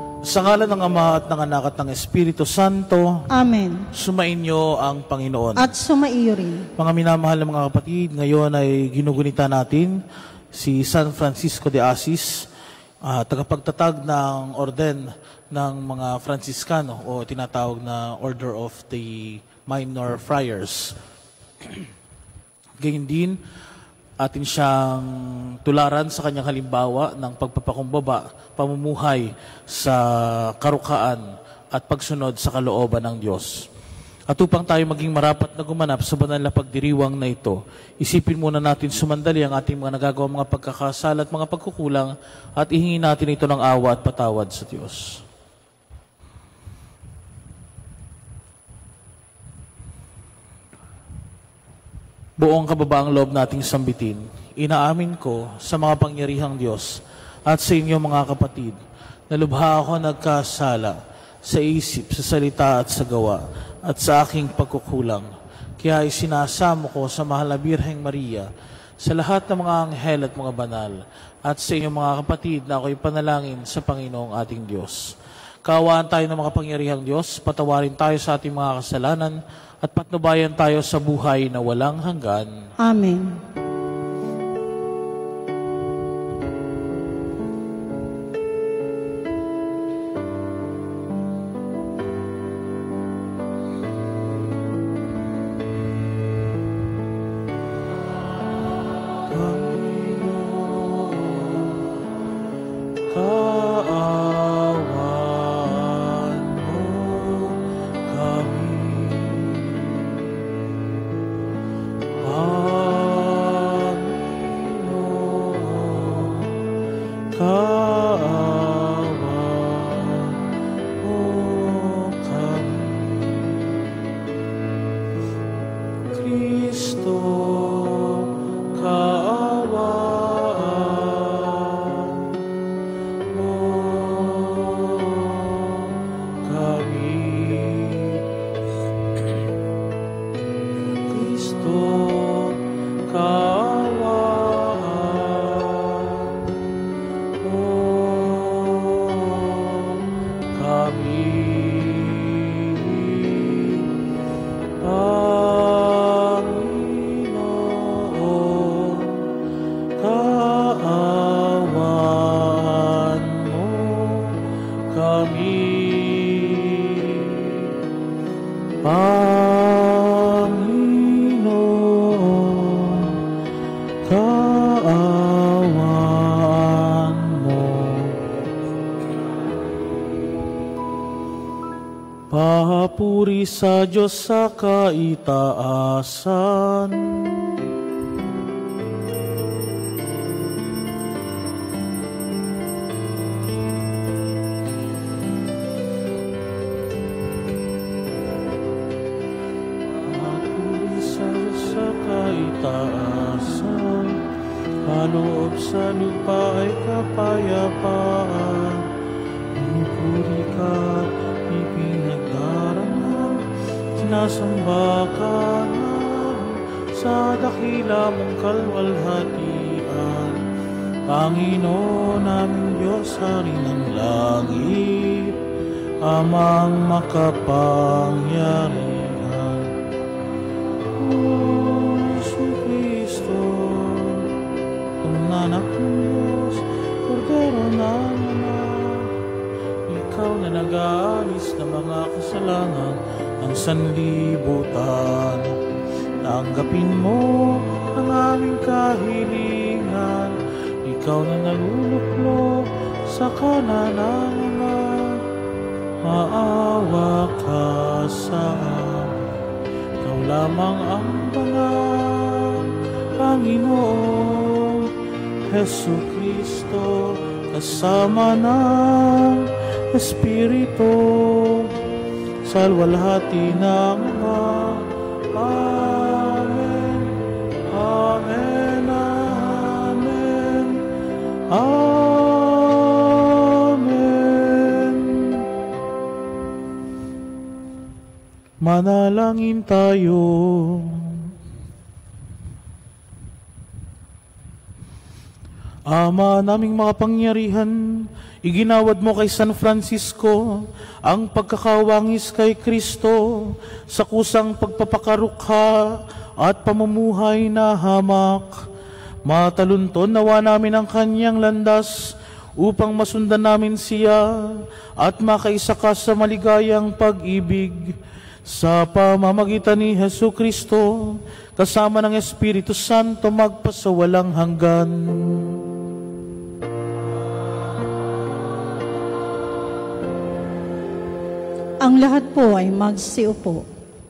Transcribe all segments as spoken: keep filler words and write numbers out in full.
Sa ngalan ng Ama at ng Anak at ng Espiritu Santo. Amen. Sumainyo ang Panginoon. At sumaiyo rin. Mga minamahal na mga kapatid, ngayon ay ginugunita natin si San Francisco de Assis, uh, tagapagtatag ng orden ng mga Franciscano o tinatawag na Order of the Minor Friars. Gayun din, atin siyang tularan sa kanyang halimbawa ng pagpapakumbaba, pamumuhay sa karukaan at pagsunod sa kalooban ng Diyos. At upang tayo maging marapat na gumanap sa banal na pagdiriwang na ito, isipin muna natin sumandali ang ating mga nagagawa mga pagkakasala at mga pagkukulang at ihingin natin ito ng awa at patawad sa Diyos. Buong kababaang loob nating sambitin, inaamin ko sa mga pangyarihang Diyos at sa inyo mga kapatid, na lubha ako nagkasala sa isip, sa salita at sa gawa, at sa aking pagkukulang. Kaya isinasamo ko sa mahal na Birheng Maria, sa lahat ng mga anghel at mga banal, at sa inyong mga kapatid na ako'y panalangin sa Panginoong ating Diyos. Kaawaan tayo ng mga pangyarihang Diyos, patawarin tayo sa ating mga kasalanan, at patnubayan tayo sa buhay na walang hanggan. Amen. Papuri sa Diyos sa kaitaasan. Papuri sa Diyos sa kaitaasan. Kaloob sa lupa ay kapayapaan. Pinupuri ka, ipinagdarangal, sinasamba ka namin sa dakila mong kalwalhatian. Panginoon naming Diyos, Hari ng langit, Amang makapangyarihan. O Jesucristo, ang anak ng Diyos, Kordero ng Ama, ikaw na nag-aalis ng mga kasalanan ng sanlibutan. Tanggapin mo ang aming kahilingan, ikaw na naluluklok sa kanan ng Ama. Maawa ka sa amin, ikaw lamang ang banal, Panginoon Jesucristo, kasama ng Espiritu, sa luwalhati ng Ama. Amen. Amen. Amen. Amen. Manalangin tayo. Ama naming makapangyarihan, iginawad mo kay San Francisco ang pagkakawangis kay Kristo sa kusang pagpapakarukha at pamumuhay na hamak. Matalunton nawa namin ang kanyang landas upang masundan namin siya at makaisa ka sa maligayang pag-ibig. Sa pamamagitan ni Hesu Kristo, kasama ng Espiritu Santo magpasawalang hanggan. Ang lahat po ay magsiupo.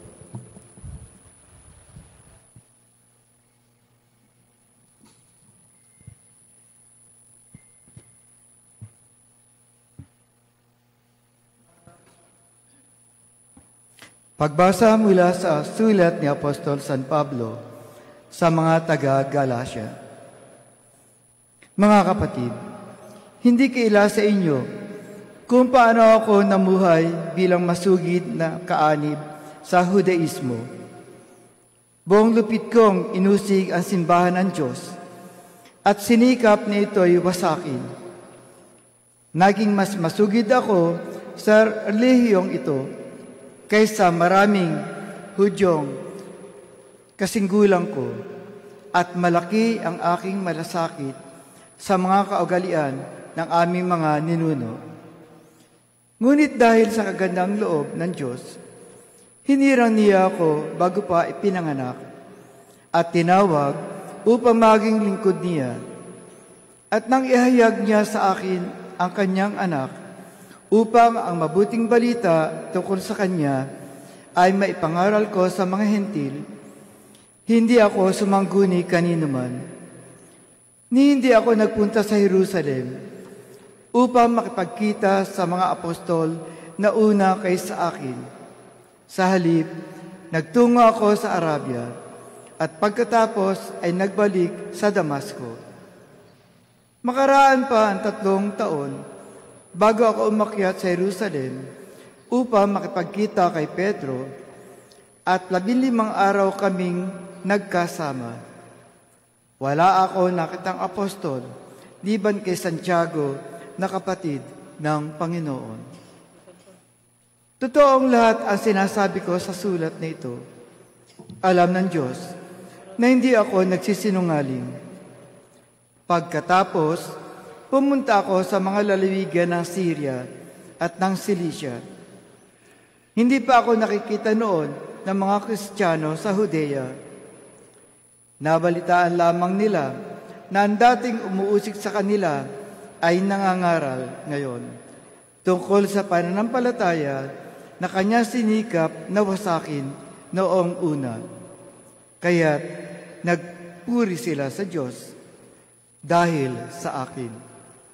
Pagbasa mula sa sulat ni Apostol San Pablo sa mga taga-Galacia. Mga kapatid, hindi kaila sa inyo kung paano ako namuhay bilang masugid na kaanib sa Judaismo. Buong lupit kong inusig ang simbahan ng Diyos at sinikap na ito'y wasakin. Naging mas masugid ako sa relihiyong ito kaysa maraming Hudyong kasinggulang ko, at malaki ang aking malasakit sa mga kaugalian ng aming mga ninuno. Ngunit dahil sa kagandang loob ng Diyos, hinirang niya ako bago pa ipinanganak at tinawag upang maging lingkod niya. At nang ihayag niya sa akin ang kanyang anak, upang ang mabuting balita tungkol sa Kanya ay maipangaral ko sa mga hentil, hindi ako sumangguni kanino man. Ni hindi ako nagpunta sa Jerusalem upang makipagkita sa mga apostol na una kaysa akin. Sa halip, nagtungo ako sa Arabia at pagkatapos ay nagbalik sa Damasco. Makaraan pa ang tatlong taon bago ako umakyat sa Jerusalem upang makipagkita kay Pedro, at labinlimang araw kaming nagkasama. Wala ako nakitang apostol, liban kay Santiago na kapatid ng Panginoon. Totoong lahat ang sinasabi ko sa sulat na ito. Alam ng Diyos na hindi ako nagsisinungaling. Pagkatapos, pumunta ako sa mga lalawigan ng Syria at ng Cilicia. Hindi pa ako nakikita noon ng mga Kristiyano sa Judea. Nabalitaan lamang nila na ang dating umuusik sa kanila ay nangangaral ngayon tungkol sa pananampalataya na kanya sinikap na wasakin noong una. Kaya't nagpuri sila sa Diyos dahil sa akin.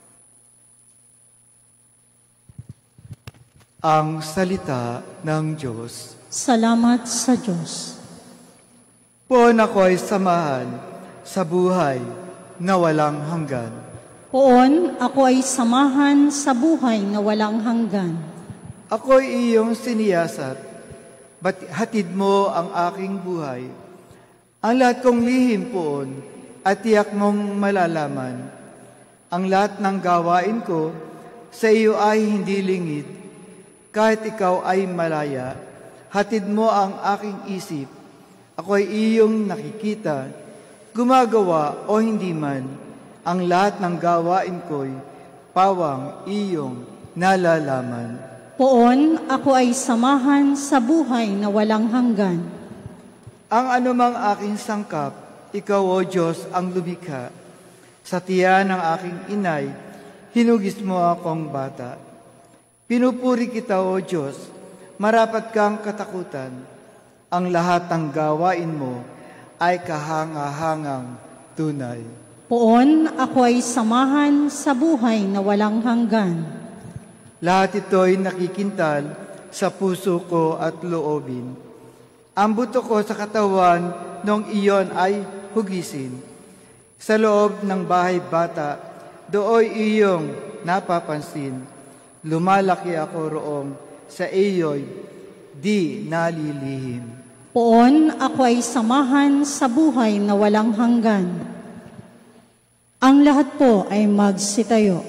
Ang salita ng Diyos. Salamat sa Diyos. Poon ako'y samahan sa buhay na walang hanggan. Poon ako ay samahan sa buhay na walang hanggan. Ako'y iyong siniyasat, ba't hatid mo ang aking buhay? Ang lahat kong lihim poon at tiyak mong malalaman. Ang lahat ng gawain ko sa iyo ay hindi lingid. Kahit ikaw ay malaya, hatid mo ang aking isip. Ako'y iyong nakikita, gumagawa o hindi man, ang lahat ng gawain ko'y pawang iyong nalalaman. Poon ako ay samahan sa buhay na walang hanggan. Ang anumang aking sangkap, ikaw o Diyos ang lumikha. Sa tiyan ng aking inay, hinugis mo akong bata. Pinupuri kita, O Diyos, marapat kang katakutan. Ang lahat ng gawain mo ay kahanga-hangang tunay. Poon ako ay samahan sa buhay na walang hanggan. Lahat ito'y nakikintal sa puso ko at loobin. Ang buto ko sa katawan nung iyon ay hugisin. Sa loob ng bahay bata, dooy iyong napapansin. Lumalaki ako roong sa iyo'y di nalilihim. Poon ako ay samahan sa buhay na walang hanggan. Ang lahat po ay magsitayo.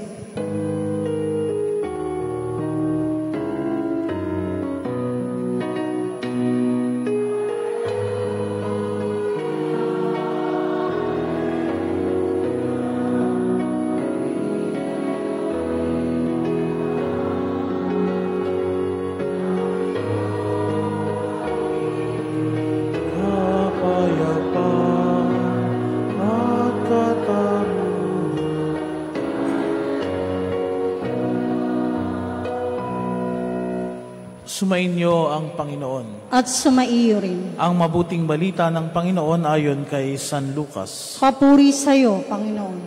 Sumainyo ang Panginoon. At sumaiyo rin. Ang mabuting balita ng Panginoon ayon kay San Lucas. Papuri sa iyo, Panginoon.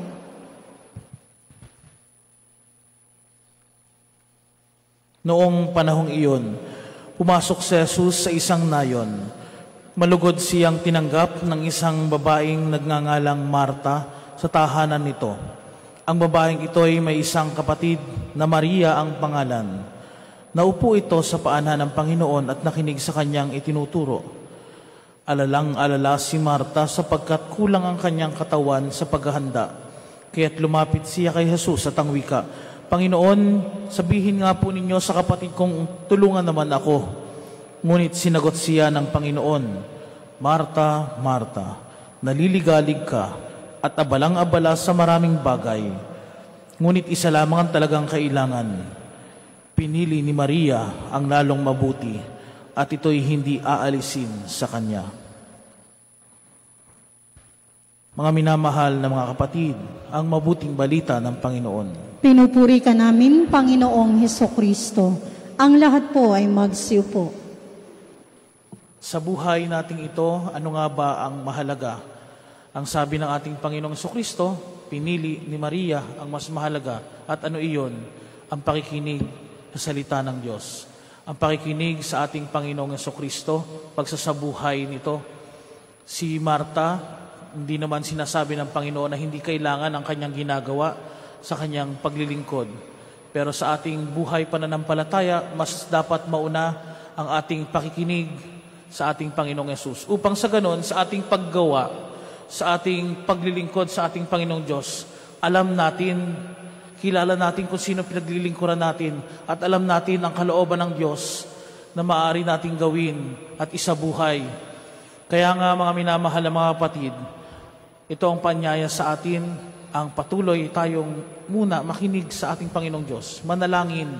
Noong panahong iyon, pumasok si Jesus sa isang nayon. Malugod siyang tinanggap ng isang babaeng nagngangalang Marta sa tahanan nito. Ang babaeng ito ay may isang kapatid na Maria ang pangalan. Naupo ito sa paanan ng Panginoon at nakinig sa kanyang itinuturo. Alalang-alala si Marta sapagkat kulang ang kanyang katawan sa paghahanda. Kaya't lumapit siya kay Jesus at ang wika, Panginoon, sabihin nga po ninyo sa kapatid kong tulungan naman ako. Ngunit sinagot siya ng Panginoon, Marta, Marta, naliligalig ka at abalang-abala sa maraming bagay. Ngunit isa lamang ang talagang kailangan. Pinili ni Maria ang lalong mabuti at ito'y hindi aalisin sa kanya. Mga minamahal na mga kapatid, ang mabuting balita ng Panginoon. Pinupuri ka namin, Panginoong Hesukristo. Ang lahat po ay magsiupo. Sa buhay nating ito, ano nga ba ang mahalaga? Ang sabi ng ating Panginoong Hesukristo, pinili ni Maria ang mas mahalaga. At ano iyon? Ang pakikinig sa salita ng Diyos. Ang pakikinig sa ating Panginoong Hesukristo, pagsasabuhay nito. Si Marta, hindi naman sinasabi ng Panginoon na hindi kailangan ang kanyang ginagawa sa kanyang paglilingkod. Pero sa ating buhay pananampalataya, mas dapat mauna ang ating pakikinig sa ating Panginoong Hesus. Upang sa ganon, sa ating paggawa, sa ating paglilingkod sa ating Panginoong Diyos, alam natin, kilala natin kung sino pinaglilingkuran natin at alam natin ang kalooban ng Diyos na maaari nating gawin at isabuhay. Kaya nga mga minamahal na mga kapatid, ito ang panyaya sa atin, ang patuloy tayong muna makinig sa ating Panginoong Diyos, manalangin,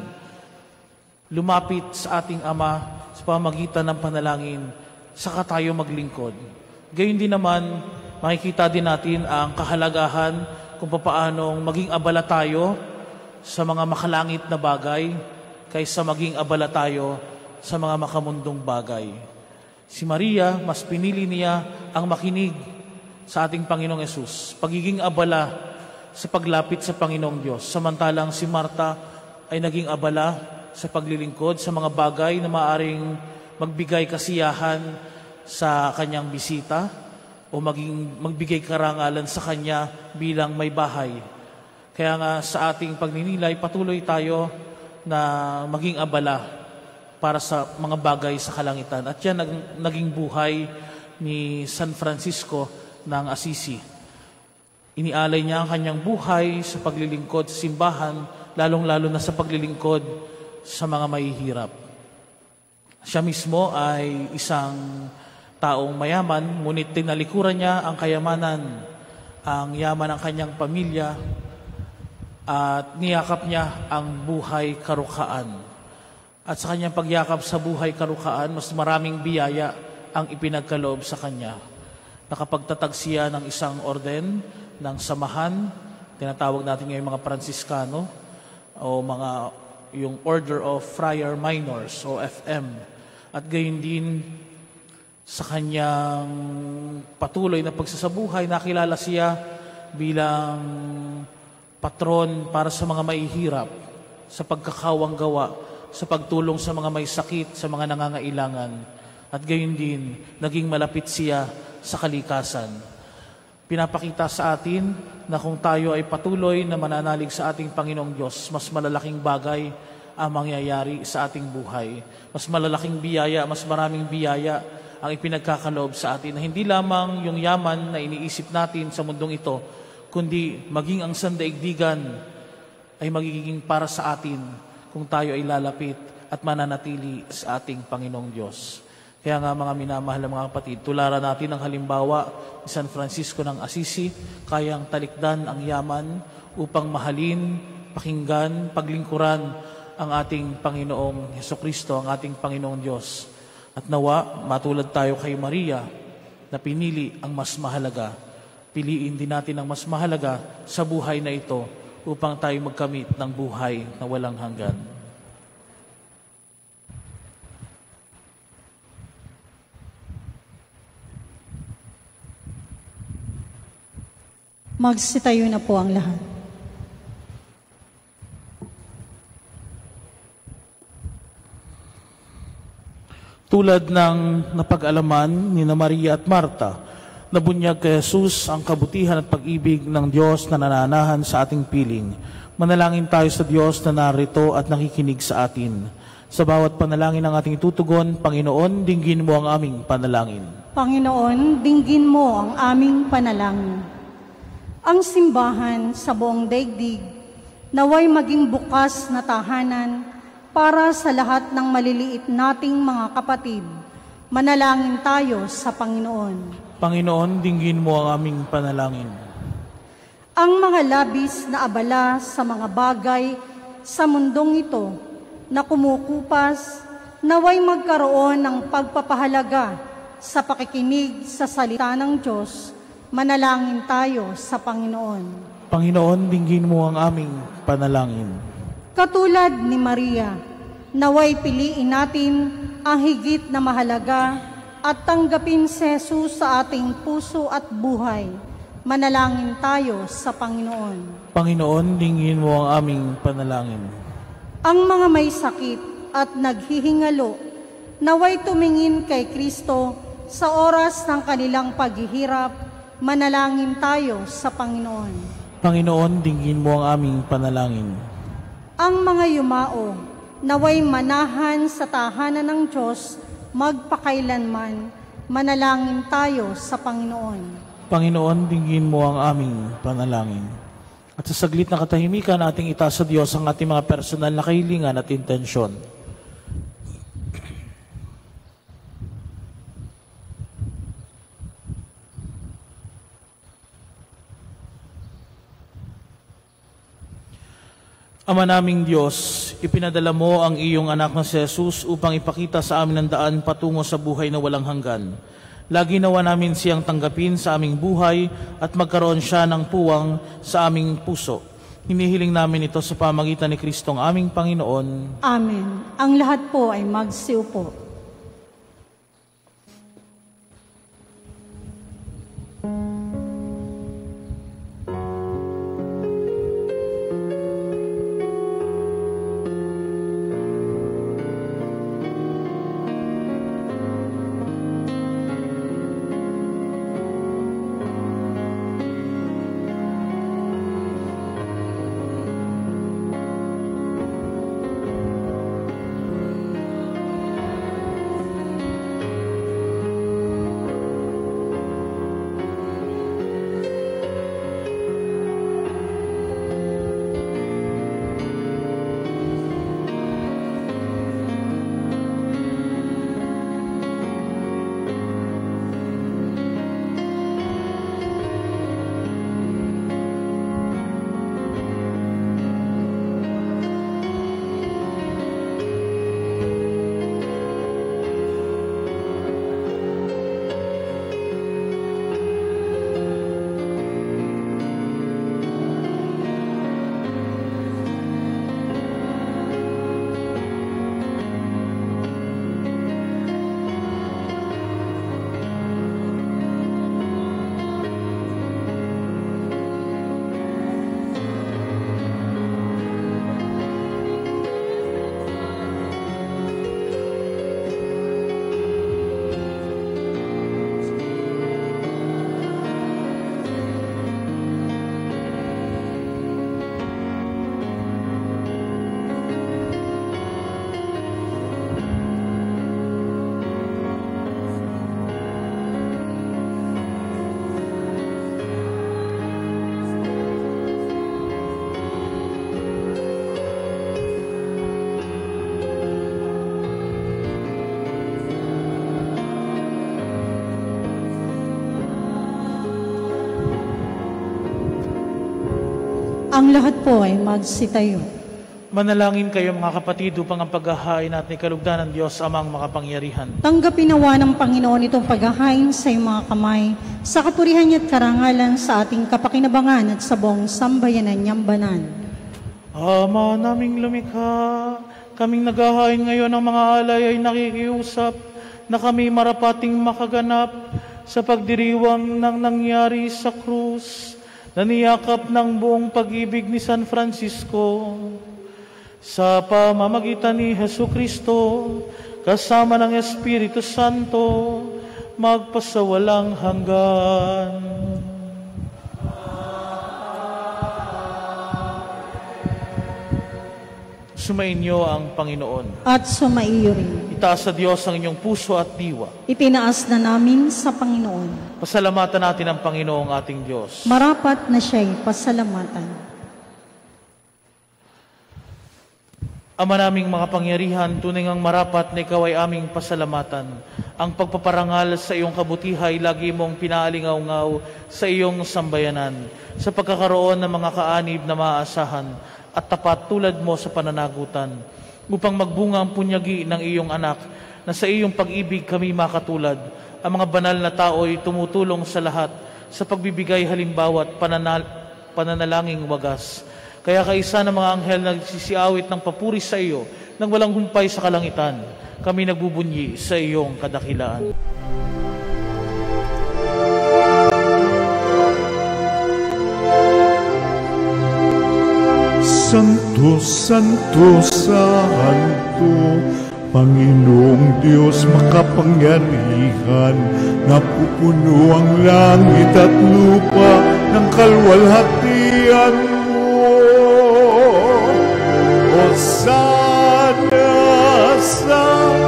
lumapit sa ating Ama sa pamagitan ng panalangin, saka tayo maglingkod. Gayon din naman, makikita din natin ang kahalagahan kung papaanong maging abala tayo sa mga makalangit na bagay kaysa maging abala tayo sa mga makamundong bagay. Si Maria, mas pinili niya ang makinig sa ating Panginoong Hesus, pagiging abala sa paglapit sa Panginoong Diyos. Samantalang si Marta ay naging abala sa paglilingkod sa mga bagay na maaring magbigay kasiyahan sa kanyang bisita, o maging magbigay karangalan sa kanya bilang may bahay. Kaya nga sa ating pagninilay, patuloy tayo na maging abala para sa mga bagay sa kalangitan. At yan ang naging buhay ni San Francisco ng Assisi. Inialay niya ang kanyang buhay sa paglilingkod sa simbahan, lalong-lalo na sa paglilingkod sa mga mahihirap. Siya mismo ay isang taong mayaman, ngunit tinalikuran niya ang kayamanan, ang yaman ng kanyang pamilya, at niyakap niya ang buhay karukhaan. At sa kanyang pagyakap sa buhay karukhaan, mas maraming biyaya ang ipinagkaloob sa kanya. Nakapagtatag siya ng isang orden, ng samahan, tinatawag natin ngayon mga Pransiskano, o mga yung Order of Friar Minors, o F M. At gayon din, sa kanyang patuloy na pagsasabuhay, nakilala siya bilang patron para sa mga mahihirap, sa pagkakawang gawa, sa pagtulong sa mga may sakit, sa mga nangangailangan. At gayon din, naging malapit siya sa kalikasan. Pinapakita sa atin na kung tayo ay patuloy na mananalig sa ating Panginoong Diyos, mas malalaking bagay ang mangyayari sa ating buhay. Mas malalaking biyaya, mas maraming biyaya ang ipinagkakaloob sa atin, na hindi lamang yung yaman na iniisip natin sa mundong ito, kundi maging ang sandaigdigan ay magiging para sa atin kung tayo ay lalapit at mananatili sa ating Panginoong Diyos. Kaya nga mga minamahal na mga kapatid, tularan natin ang halimbawa ni San Francisco ng Assisi, kayang talikdan ang yaman upang mahalin, pakinggan, paglingkuran ang ating Panginoong Hesukristo, ang ating Panginoong Diyos. At nawa, matulad tayo kay Maria na pinili ang mas mahalaga. Piliin din natin ang mas mahalaga sa buhay na ito upang tayo magkamit ng buhay na walang hanggan. Magsitayo na po ang lahat. Tulad ng napag-alaman ni na Maria at Marta, nabunyag kay Jesus ang kabutihan at pag-ibig ng Diyos na nananahan sa ating piling. Manalangin tayo sa Diyos na narito at nakikinig sa atin. Sa bawat panalangin ng ating tutugon, Panginoon, dinggin mo ang aming panalangin. Panginoon, dinggin mo ang aming panalangin. Ang simbahan sa buong daigdig, naway maging bukas na tahanan para sa lahat ng maliliit nating mga kapatid. Manalangin tayo sa Panginoon. Panginoon, dinggin mo ang aming panalangin. Ang mga labis na abala sa mga bagay sa mundong ito na kumukupas, naway magkaroon ng pagpapahalaga sa pakikinig sa salita ng Diyos. Manalangin tayo sa Panginoon. Panginoon, dinggin mo ang aming panalangin. Katulad ni Maria, naway piliin natin ang higit na mahalaga at tanggapin si Jesus sa ating puso at buhay. Manalangin tayo sa Panginoon. Panginoon, dinggin mo ang aming panalangin. Ang mga may sakit at naghihingalo, naway tumingin kay Kristo sa oras ng kanilang paghihirap. Manalangin tayo sa Panginoon. Panginoon, dinggin mo ang aming panalangin. Ang mga yumao, naway manahan sa tahanan ng Diyos magpakailanman. Manalangin tayo sa Panginoon. Panginoon, dinggin mo ang aming panalangin. At sa saglit na katahimikan, ating itaas sa Diyos ang ating mga personal na kahilingan at intensyon. Ama naming Diyos, ipinadala mo ang iyong anak na si Jesus upang ipakita sa amin ang daan patungo sa buhay na walang hanggan. Lagi nawa namin siyang tanggapin sa aming buhay at magkaroon siya ng puwang sa aming puso. Hinihiling namin ito sa pamagitan ni Kristong aming Panginoon. Amen. Ang lahat po ay magsiupo. Ang lahat po ay magsitayo. Manalangin kayo mga kapatid upang ang paghahain at ikalugdan ng Diyos amang makapangyarihan. Tanggapin nawa ng Panginoon itong paghahain sa iyong mga kamay, sa katurihan niya at karangalan sa ating kapakinabangan at sa buong sambayanan niyang banal. Ama naming lumikha, kaming naghahain ngayon ng mga alay ay nakikiusap na kami marapating makaganap sa pagdiriwang ng nangyari sa krus na niyakap ng buong pag-ibig ni San Francisco. Sa pamamagitan ni Jesucristo, kasama ng Espiritu Santo, magpasawalang hanggan. Sumainyo ang Panginoon. At sumaiyo rin. Itaas sa Diyos ang inyong puso at diwa. Itinaas na namin sa Panginoon. Pasalamatan natin ang Panginoong ating Diyos. Marapat na siya'y pasalamatan. Ama naming mga pangyarihan, tunay ngang marapat na ikaw ay aming pasalamatan. Ang pagpaparangal sa iyong kabutihay, lagi mong pinaalingaw-ngaw sa iyong sambayanan, sa pagkakaroon ng mga kaanib na maaasahan at tapat tulad mo sa pananagutan, upang magbunga ang punyagi ng iyong anak, na sa iyong pag-ibig kami makatulad. Ang mga banal na tao ay tumutulong sa lahat sa pagbibigay halimbawa at pananal pananalangin wagas. Kaya kaisa ng mga anghel na nagsisiawit ng papuri sa iyo nang walang humpay sa kalangitan, kami nagbubunyi sa iyong kadakilaan. Santo, Santo, Santo, Panginoong Diyos makapangyarihan, napupuno ang langit at lupa ng kalwalhatian mo. Hosana sa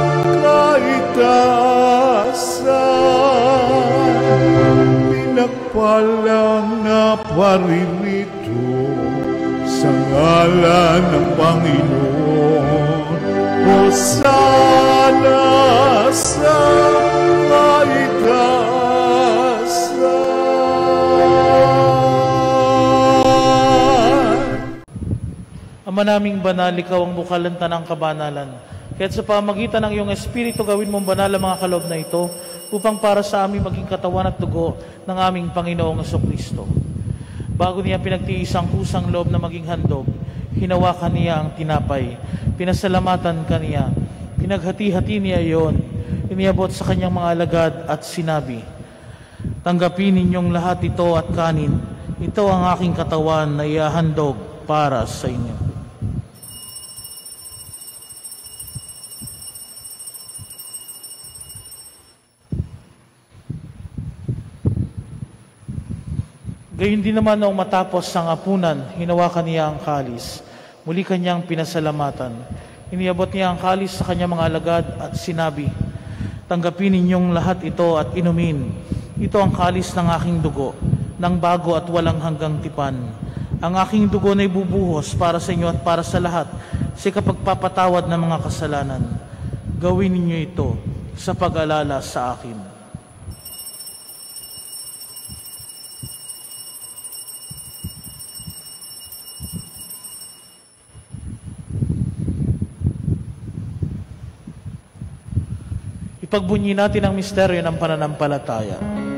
kaitaasan, pinagpalang na paririto sa ngalan ng Panginoon. Hosana sa kaitaasan. Ama naming banal, ikaw ang bukal ng tanang kabanalan. Kaya't sa pamagitan ng iyong Espiritu, gawin mong banal ang mga kaloob na ito, upang para sa aming maging katawan at dugo ng aming Panginoong Jesucristo. Bago niya pinagtiis ang kusang loob na maging handog, hinawakan niya ang tinapay, pinasalamatan kaniya, pinaghati-hati niya iyon, iniabot sa kanyang mga alagad at sinabi, "Tanggapin ninyong lahat ito at kanin, ito ang aking katawan na iahandog para sa inyo." Gayon din naman noong matapos ang hapunan, hinawakan niya ang kalis. Muli kanyang pinasalamatan. Iniabot niya ang kalis sa kanyang mga alagad at sinabi, "Tanggapin ninyong lahat ito at inumin. Ito ang kalis ng aking dugo, ng bago at walang hanggang tipan. Ang aking dugo na ibubuhos para sa inyo at para sa lahat sa kapagpapatawad ng mga kasalanan. Gawin ninyo ito sa pag-alala sa akin." Ipagbunyi natin ang misteryo ng pananampalataya.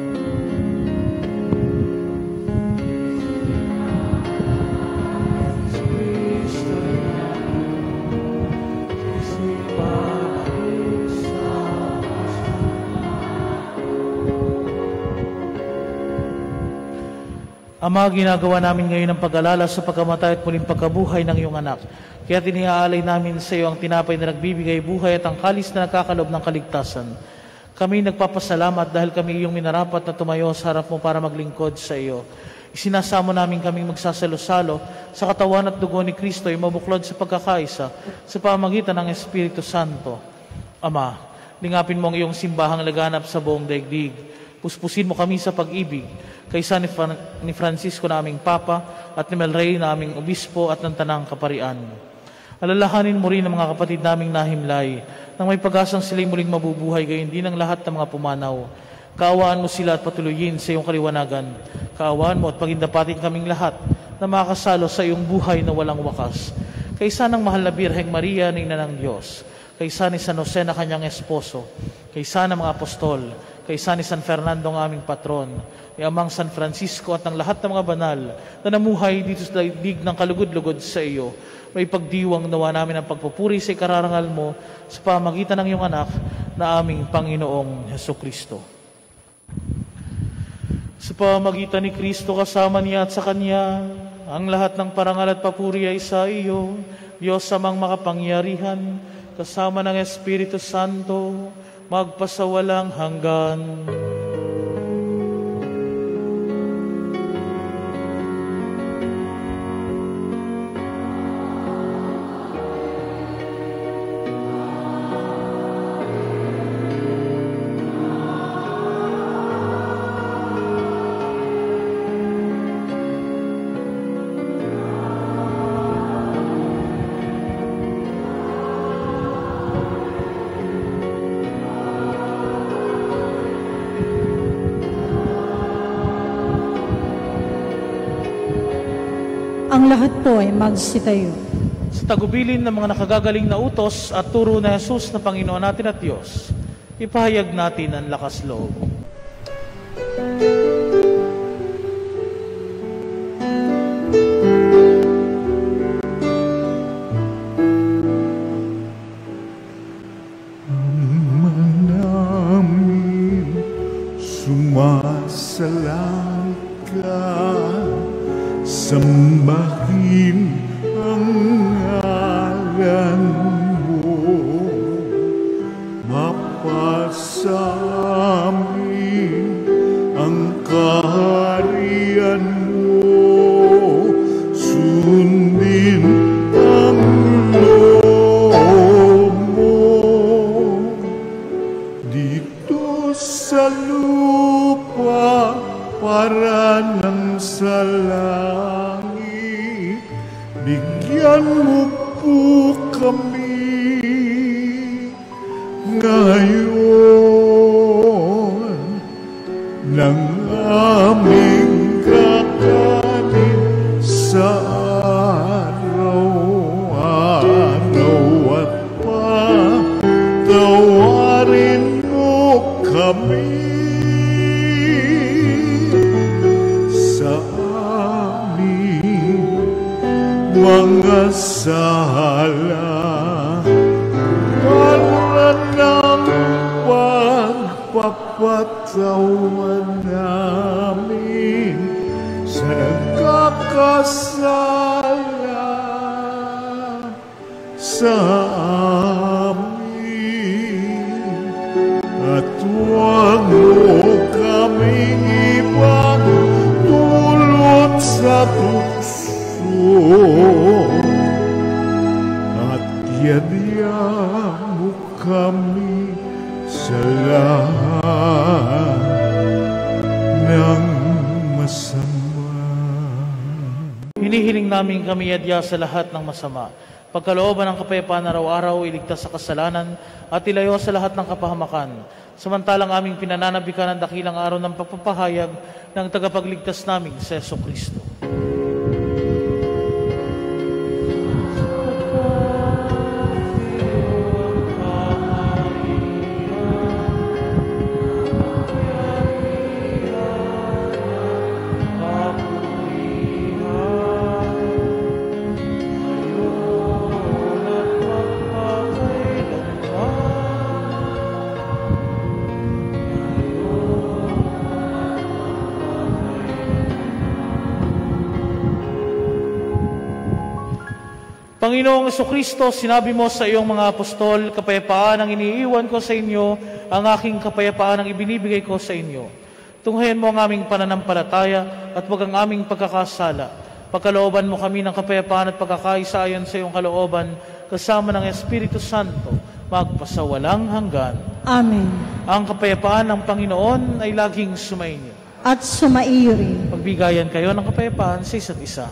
Ama, ginagawa namin ngayon ang pag-alala sa pagkamatay at muling pagkabuhay ng iyong anak. Kaya tiniaalay namin sa iyo ang tinapay na nagbibigay buhay at ang kalis na nakakalob ng kaligtasan. Kami nagpapasalamat dahil kami iyong minarapat na tumayo sa harap mo para maglingkod sa iyo. Isinasamo namin kaming magsasalo-salo sa katawan at dugo ni Kristo ay mabuklod sa pagkakaisa sa pamagitan ng Espiritu Santo. Ama, lingapin mo ang iyong simbahang laganap sa buong daigdig. Puspusin mo kami sa pag-ibig, kaysa ni, Fran ni Francisco naming Papa at ni Melrey naming Obispo at ng Tanang Kaparian. Alalahanin mo rin ang mga kapatid naming nahimlay, nang may pag-asang sila'y muling mabubuhay, gayon din ang lahat ng mga pumanaw. Kaawaan mo sila at patuloyin sa iyong kaliwanagan. Kaawaan mo at pagindapatin kaming lahat na makasalo sa iyong buhay na walang wakas. Kaysa ng mahal na Birheng Maria na ina ng Diyos, kaysa ni San Jose na kanyang esposo, kaysa ng mga apostol, kaysa ni San Fernando ng aming patron, ni Amang San Francisco at ng lahat ng mga banal na namuhay dito sa daigdig ng kalugod-lugod sa iyo, may pagdiwang nawa namin ang pagpupuri sa ikararangal mo sa pamagitan ng iyong anak na aming Panginoong Hesukristo. Sa pamagitan ni Kristo kasama niya at sa Kanya, ang lahat ng parangal at papuri ay sa iyo, Diyos amang makapangyarihan, kasama ng Espiritu Santo, magpasawalang hanggan. Ang lahat po ay magsitayo. Sa tagubilin ng mga nakagagaling na utos at turo na Jesus na Panginoon natin at Diyos, ipahayag natin ang lakas loob. Namin sumasalang ka, sambahin ang ngalan mo, mapasamin ang kaharian mo, sundin ang loob mo, dito sa lupa para ng sa langit. Bigyan mo po kami ngayon ng aming kakanin sa araw-araw at patawarin mo kami mga sala, para ng pagpapatawan namin sa nagkakasala sa amin, at huwag mo kaming ipagdulot sa tukso, at yadya mo kami sa lahat ng masama. Hinihiling namin kami yadya sa lahat ng masama. Pagkalooban ng kapayapaan araw-araw, iligtas sa kasalanan at ilayo sa lahat ng kapahamakan. Samantalang aming pinananabikan ang dakilang araw ng pagpapahayag ng tagapagligtas namin sa Jesucristo. Panginoong Jesucristo, sinabi mo sa iyong mga apostol, kapayapaan ang iniiwan ko sa inyo, ang aking kapayapaan ang ibinibigay ko sa inyo. Tunghayan mo ang aming pananampalataya at wag ang aming pagkakasala. Pagkalooban mo kami ng kapayapaan at pagkakaisa ayon sa iyong kalooban, kasama ng Espiritu Santo, magpasawalang hanggan. Amen. Ang kapayapaan ng Panginoon ay laging sumainyo. At sumaiyo rin. Pagbigayan kayo ng kapayapaan sa isa't isa.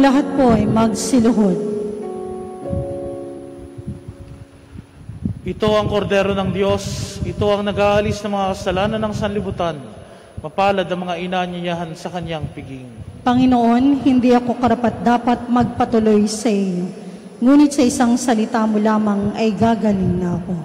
Ang lahat po ay magsiluhod. Ito ang kordero ng Diyos, ito ang nag-aalis ng mga kasalanan ng sanlibutan. Mapalad ang mga inanyayahan sa kanyang piging. Panginoon, hindi ako karapat-dapat magpatuloy sa iyo, ngunit sa isang salita mo lamang ay gagaling na ako.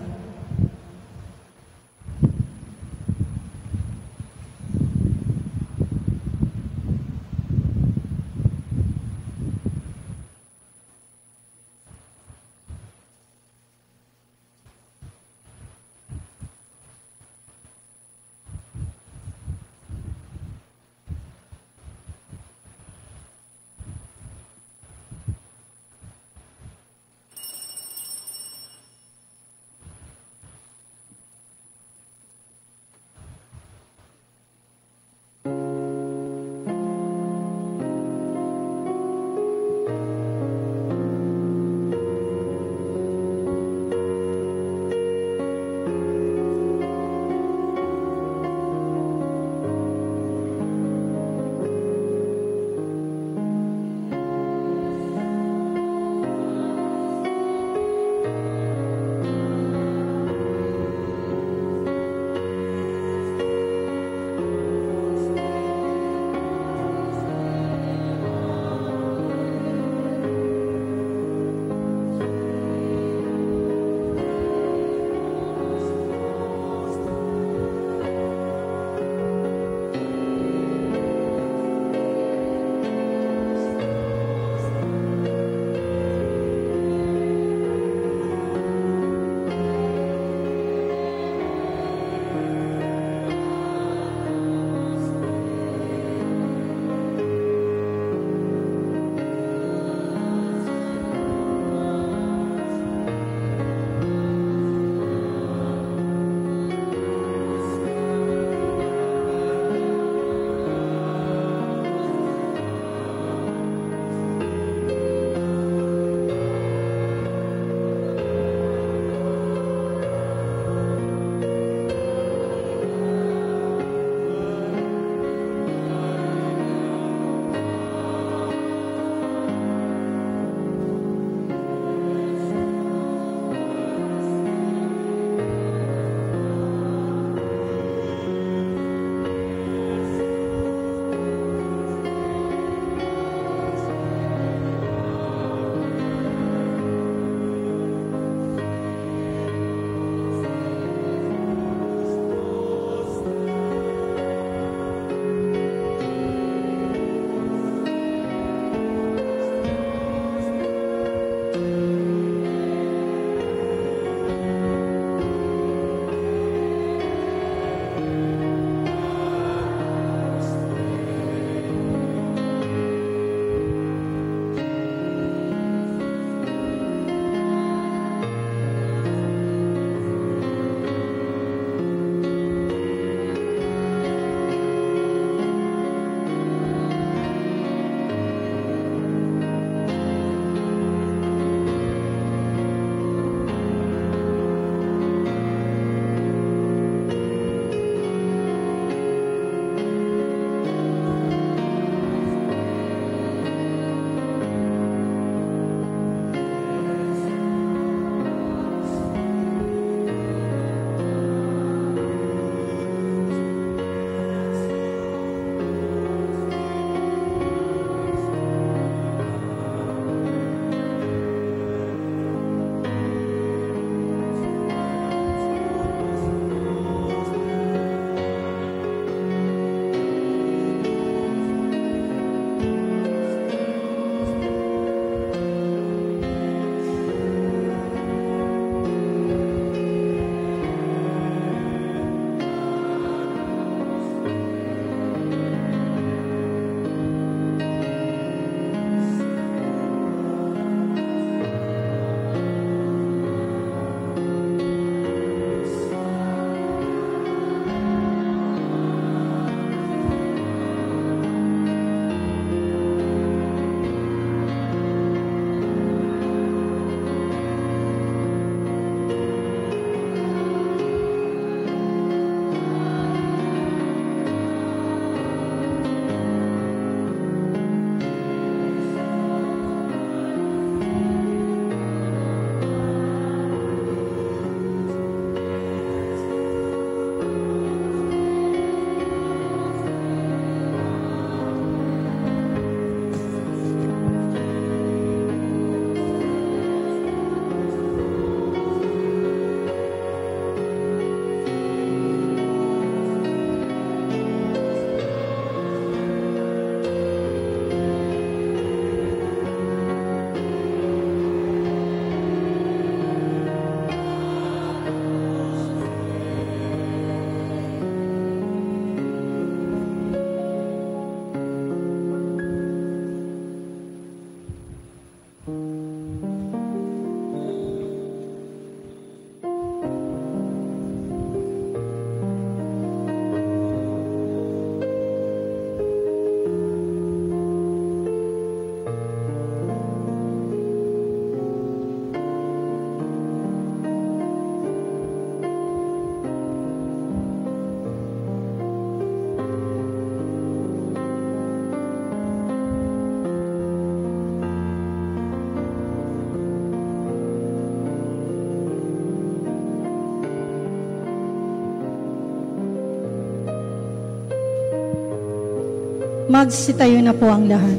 Magsitayo na po ang lahat.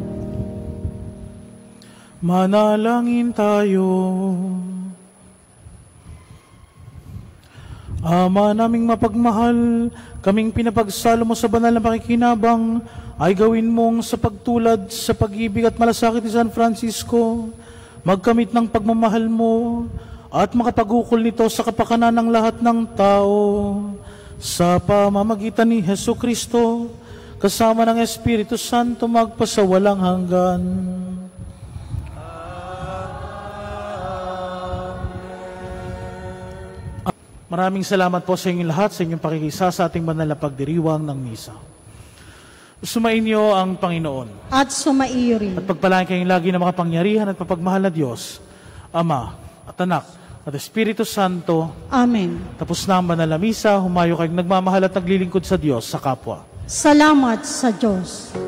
Manalangin tayo. Ama naming mapagmahal, kaming pinapagsalo mo sa banal na pakikinabang, ay gawin mong sa pagtulad sa pag-ibig at malasakit ni San Francisco, magkamit ng pagmamahal mo, at makapag-ukol nito sa kapakanan ng lahat ng tao, sa pamamagitan ni Hesu Kristo, kasama ng Espiritu Santo, magpasawalang hanggan. Maraming salamat po sa inyong lahat sa inyong pakikisa sa ating banal na pagdiriwang ng misa. Sumainyo ang Panginoon. At sumaiyo rin. At pagpalain kayong lagi ng makapangyarihan at mapagmahal na Diyos, Ama at Anak at Espiritu Santo. Amen. Tapos na ang banal na misa, humayo kayong nagmamahal at naglilingkod sa Diyos sa kapwa. Salamat sa Diyos.